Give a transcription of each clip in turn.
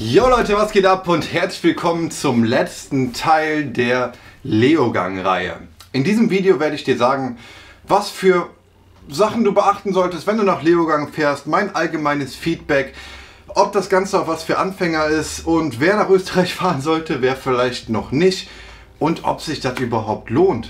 Jo Leute, was geht ab und herzlich willkommen zum letzten Teil der Leogang-Reihe. In diesem Video werde ich dir sagen, was für Sachen du beachten solltest, wenn du nach Leogang fährst, mein allgemeines Feedback, ob das Ganze auch was für Anfänger ist und wer nach Österreich fahren sollte, wer vielleicht noch nicht und ob sich das überhaupt lohnt.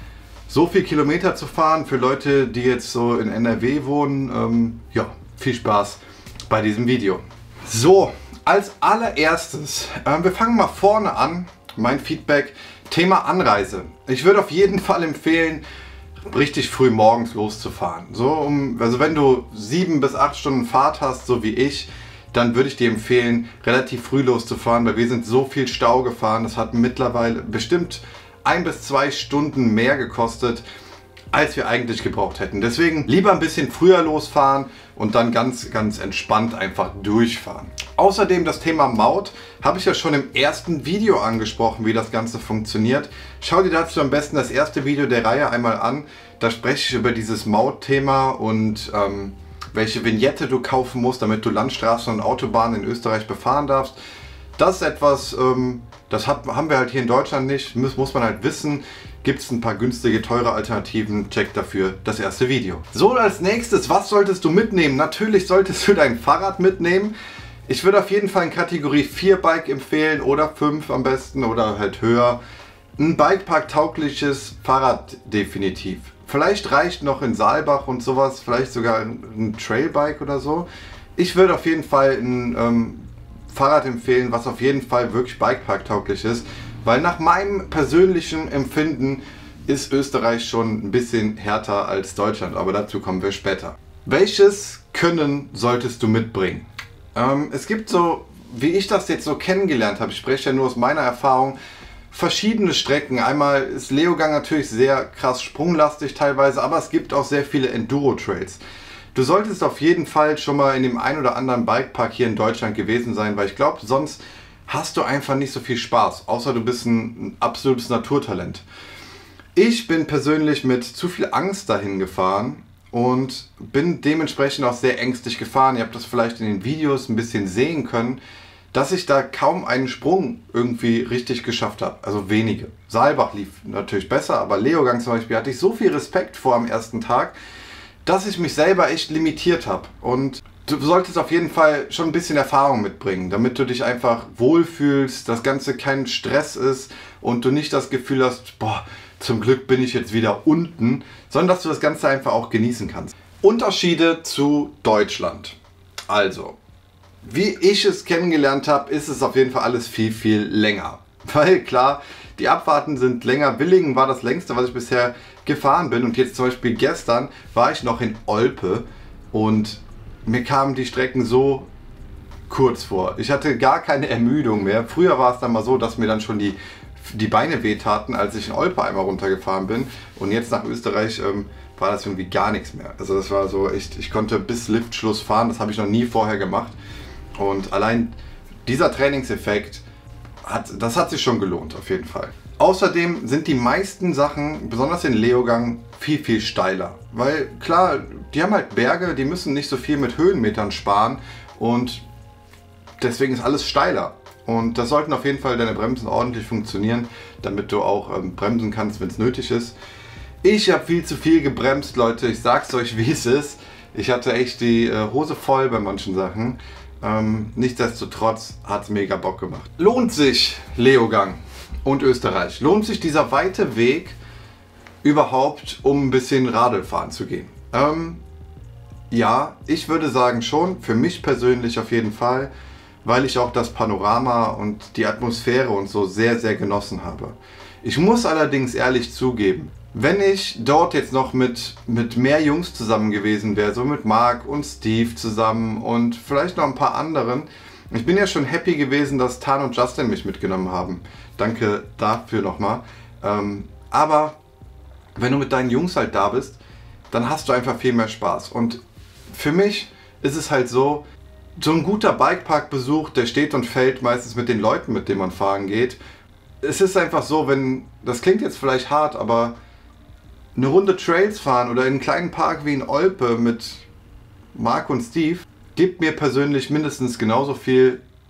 So viel Kilometer zu fahren für Leute, die jetzt so in NRW wohnen, ja, viel Spaß bei diesem Video. So, als allererstes, wir fangen mal vorne an, mein Feedback, Thema Anreise. Ich würde auf jeden Fall empfehlen, richtig früh morgens loszufahren. So also wenn du 7 bis 8 Stunden Fahrt hast, so wie ich, dann würde ich dir empfehlen, relativ früh loszufahren, weil wir sind so viel Stau gefahren. Das hat mittlerweile bestimmt 1 bis 2 Stunden mehr gekostet, als wir eigentlich gebraucht hätten. Deswegen lieber ein bisschen früher losfahren und dann ganz entspannt einfach durchfahren. Außerdem das Thema Maut habe ich ja schon im ersten Video angesprochen, wie das Ganze funktioniert. Schau dir dazu am besten das erste Video der Reihe einmal an. Da spreche ich über dieses Mautthema und welche Vignette du kaufen musst, damit du Landstraßen und Autobahnen in Österreich befahren darfst. Das ist etwas, das haben wir halt hier in Deutschland nicht, muss man halt wissen. Gibt es ein paar günstige, teure Alternativen, check dafür das erste Video. So, als nächstes, was solltest du mitnehmen? Natürlich solltest du dein Fahrrad mitnehmen. Ich würde auf jeden Fall ein Kategorie 4 Bike empfehlen oder 5 am besten oder halt höher. Ein Bikepark-taugliches Fahrrad definitiv. Vielleicht reicht noch in Saalbach und sowas, vielleicht sogar ein Trailbike oder so. Ich würde auf jeden Fall ein Fahrrad empfehlen, was auf jeden Fall wirklich Bikepark-tauglich ist. Weil nach meinem persönlichen Empfinden ist Österreich schon ein bisschen härter als Deutschland, aber dazu kommen wir später. Welches Können solltest du mitbringen? Es gibt so, wie ich das jetzt so kennengelernt habe, ich spreche ja nur aus meiner Erfahrung, verschiedene Strecken. Einmal ist Leogang natürlich sehr krass sprunglastig teilweise, aber es gibt auch sehr viele Enduro-Trails. Du solltest auf jeden Fall schon mal in dem ein oder anderen Bikepark hier in Deutschland gewesen sein, weil ich glaube, sonst hast du einfach nicht so viel Spaß, außer du bist ein absolutes Naturtalent. Ich bin persönlich mit zu viel Angst dahin gefahren und bin dementsprechend auch sehr ängstlich gefahren. Ihr habt das vielleicht in den Videos ein bisschen sehen können, dass ich da kaum einen Sprung irgendwie richtig geschafft habe. Also wenige. Saalbach lief natürlich besser, aber Leogang zum Beispiel hatte ich so viel Respekt vor am ersten Tag, dass ich mich selber echt limitiert habe. Und du solltest auf jeden Fall schon ein bisschen Erfahrung mitbringen, damit du dich einfach wohlfühlst, das Ganze kein Stress ist und du nicht das Gefühl hast, boah, zum Glück bin ich jetzt wieder unten, sondern dass du das Ganze einfach auch genießen kannst. Unterschiede zu Deutschland. Also, wie ich es kennengelernt habe, ist es auf jeden Fall alles viel länger. Weil klar, die Abfahrten sind länger. Willingen war das längste, was ich bisher gefahren bin. Und jetzt zum Beispiel gestern war ich noch in Olpe und mir kamen die Strecken so kurz vor. Ich hatte gar keine Ermüdung mehr. Früher war es dann mal so, dass mir dann schon die Beine wehtaten, als ich in Olpe einmal runtergefahren bin. Und jetzt nach Österreich war das irgendwie gar nichts mehr. Also das war so echt, ich konnte bis Liftschluss fahren. Das habe ich noch nie vorher gemacht. Und allein dieser Trainingseffekt, das hat sich schon gelohnt, auf jeden Fall. Außerdem sind die meisten Sachen, besonders in Leogang, viel steiler. Weil klar, die haben halt Berge, die müssen nicht so viel mit Höhenmetern sparen und deswegen ist alles steiler. Und das sollten auf jeden Fall deine Bremsen ordentlich funktionieren, damit du auch bremsen kannst, wenn es nötig ist. Ich habe viel zu viel gebremst, Leute, ich sag's euch, wie es ist. Ich hatte echt die Hose voll bei manchen Sachen. Nichtsdestotrotz hat es mega Bock gemacht. Lohnt sich Leogang und Österreich? Lohnt sich dieser weite Weg überhaupt, um ein bisschen Radl fahren zu gehen? Ja, ich würde sagen schon, für mich persönlich auf jeden Fall, weil ich auch das Panorama und die Atmosphäre und so sehr genossen habe. Ich muss allerdings ehrlich zugeben, wenn ich dort jetzt noch mit mehr Jungs zusammen gewesen wäre, so mit Marc und Steve zusammen und vielleicht noch ein paar anderen, ich bin ja schon happy gewesen, dass Tan und Justin mich mitgenommen haben. Danke dafür nochmal. Aber wenn du mit deinen Jungs halt da bist, dann hast du einfach viel mehr Spaß. Und für mich ist es halt so ein guter Bikepark-Besuch, der steht und fällt meistens mit den Leuten, mit denen man fahren geht. Es ist einfach so, das klingt jetzt vielleicht hart, aber eine Runde Trails fahren oder in einen kleinen Park wie in Olpe mit Marc und Steve gibt mir persönlich mindestens genauso viel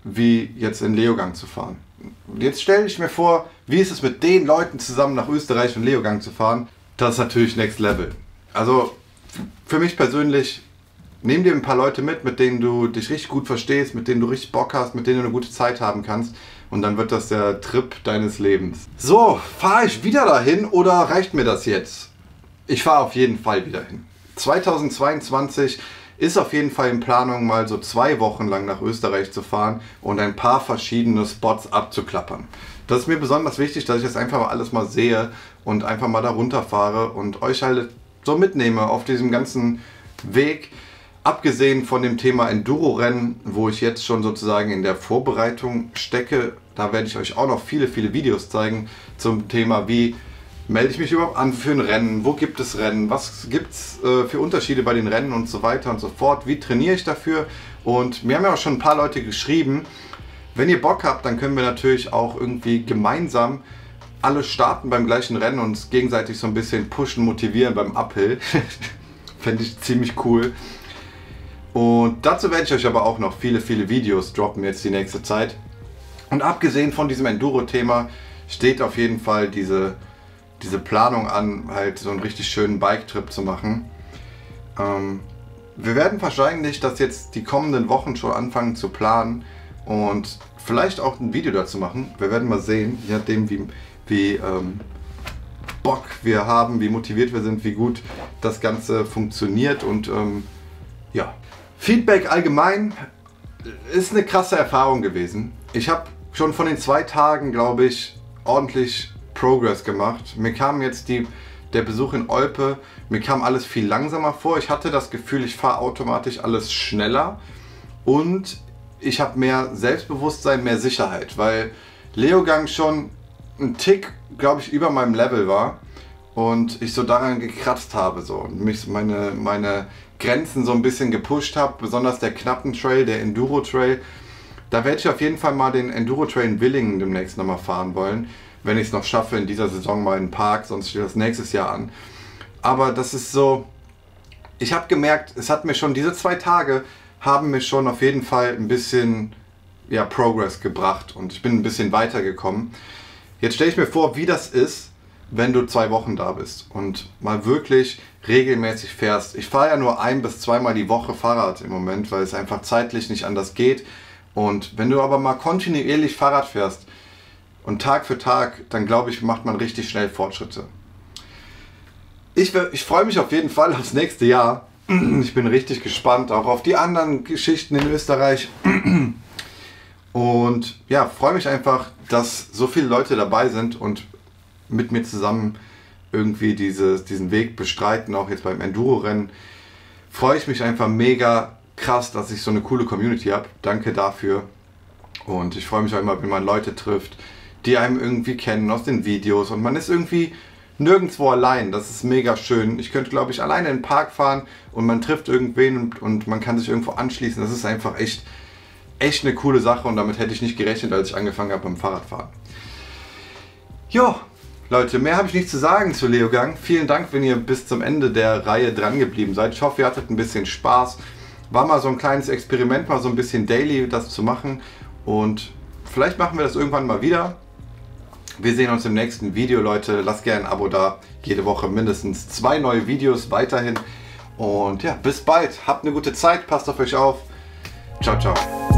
wie jetzt in Leogang zu fahren. Jetzt stelle ich mir vor, wie ist es mit den Leuten zusammen nach Österreich und Leogang zu fahren? Das ist natürlich Next Level. Also für mich persönlich, nimm dir ein paar Leute mit denen du dich richtig gut verstehst, mit denen du richtig Bock hast, mit denen du eine gute Zeit haben kannst. Und dann wird das der Trip deines Lebens. So, fahre ich wieder dahin oder reicht mir das jetzt? Ich fahre auf jeden Fall wieder hin. 2022 ist auf jeden Fall in Planung, mal so 2 Wochen lang nach Österreich zu fahren und ein paar verschiedene Spots abzuklappern. Das ist mir besonders wichtig, dass ich das einfach mal alles mal sehe und einfach mal da runterfahre und euch halt so mitnehme auf diesem ganzen Weg. Abgesehen von dem Thema Enduro-Rennen, wo ich jetzt schon sozusagen in der Vorbereitung stecke, da werde ich euch auch noch viele Videos zeigen zum Thema, wie melde ich mich überhaupt an für ein Rennen, wo gibt es Rennen, was gibt es für Unterschiede bei den Rennen und so weiter und so fort, wie trainiere ich dafür. Und mir haben ja auch schon ein paar Leute geschrieben, wenn ihr Bock habt, dann können wir natürlich auch irgendwie gemeinsam alle starten beim gleichen Rennen und uns gegenseitig so ein bisschen pushen, motivieren beim Uphill. Fände ich ziemlich cool. Und dazu werde ich euch aber auch noch viele Videos droppen jetzt die nächste Zeit. Und abgesehen von diesem Enduro-Thema steht auf jeden Fall diese Planung an, halt so einen richtig schönen Bike-Trip zu machen. Wir werden wahrscheinlich das jetzt die kommenden Wochen schon anfangen zu planen und vielleicht auch ein Video dazu machen. Wir werden mal sehen, je nachdem wie Bock wir haben, wie motiviert wir sind, wie gut das Ganze funktioniert und ja. Feedback allgemein ist eine krasse Erfahrung gewesen. Ich habe schon von den 2 Tagen, glaube ich, ordentlich Progress gemacht. Mir kam jetzt der Besuch in Olpe, mir kam alles viel langsamer vor. Ich hatte das Gefühl, ich fahre automatisch alles schneller und ich habe mehr Selbstbewusstsein, mehr Sicherheit, weil Leogang schon ein Tick, glaube ich, über meinem Level war und ich so daran gekratzt habe so und mich meine Grenzen so ein bisschen gepusht habe, besonders der knappen Trail, der Enduro Trail. Da werde ich auf jeden Fall mal den Enduro Trail in Willingen demnächst nochmal fahren wollen, wenn ich es noch schaffe in dieser Saison mal in den Park, sonst steht das nächstes Jahr an. Aber das ist so, ich habe gemerkt, es hat mir schon, diese 2 Tage haben mir schon auf jeden Fall ein bisschen Progress gebracht und ich bin ein bisschen weitergekommen. Jetzt stelle ich mir vor, wie das ist, wenn du 2 Wochen da bist und mal wirklich regelmäßig fährst. Ich fahre ja nur 1- bis 2-mal die Woche Fahrrad im Moment, weil es einfach zeitlich nicht anders geht. Und wenn du aber mal kontinuierlich Fahrrad fährst und Tag für Tag, dann glaube ich, macht man richtig schnell Fortschritte. Ich freue mich auf jeden Fall aufs nächste Jahr. Ich bin richtig gespannt, auch auf die anderen Geschichten in Österreich. Und ja, freue mich einfach, dass so viele Leute dabei sind und mit mir zusammen irgendwie diesen Weg bestreiten, auch jetzt beim Enduro-Rennen. Freue ich mich einfach mega krass, dass ich so eine coole Community habe. Danke dafür. Und ich freue mich auch immer, wenn man Leute trifft, die einem irgendwie kennen aus den Videos. Und man ist irgendwie nirgendwo allein. Das ist mega schön. Ich könnte, glaube ich, alleine in den Park fahren und man trifft irgendwen und man kann sich irgendwo anschließen. Das ist einfach echt eine coole Sache und damit hätte ich nicht gerechnet, als ich angefangen habe beim Fahrradfahren. Jo, Leute, mehr habe ich nicht zu sagen zu Leogang. Vielen Dank, wenn ihr bis zum Ende der Reihe dran geblieben seid. Ich hoffe, ihr hattet ein bisschen Spaß. War mal so ein kleines Experiment, mal so ein bisschen daily das zu machen. Und vielleicht machen wir das irgendwann mal wieder. Wir sehen uns im nächsten Video, Leute. Lasst gerne ein Abo da. Jede Woche mindestens 2 neue Videos weiterhin. Und ja, bis bald. Habt eine gute Zeit. Passt auf euch auf. Ciao, ciao.